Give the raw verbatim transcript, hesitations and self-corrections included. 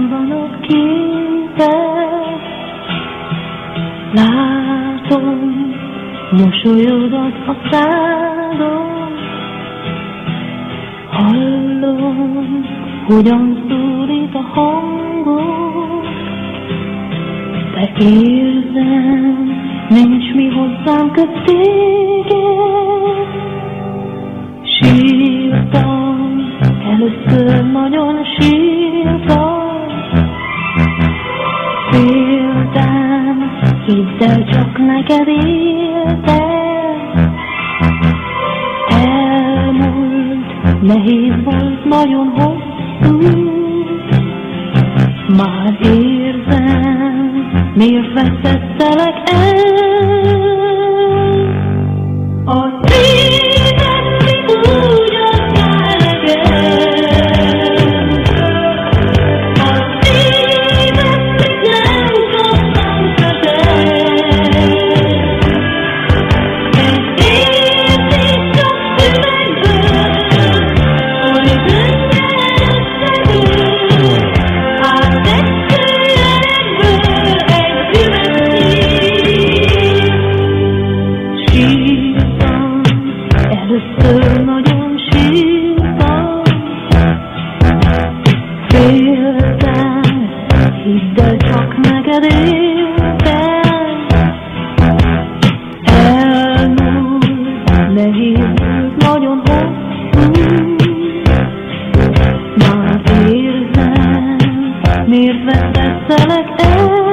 Álmomban ott képet látom, mosolyodat a szádon, hallom, hogyan szólít a hangod, de érzem, nincs mi hozzám köt téged. Sírtam, először nagyon sírtam, féltem, hidd el, csak neked éltem. Elmúlt, nehéz volt, nagyon hosszú, már érzem, miért vesztettelek el. A szíved úgy adjál nekem, a szíved nem kaptam közel. Egy érzés csak szüvegből, oly könnyen összedől, áttetsző jelenből egy üvegszív. Sírtam, először nagyon sírtam, féltem, hidd el, csak neked éltem. Elmúlt, nehéz volt, nagyon hosszú, már érzem, miért vesztettelek el.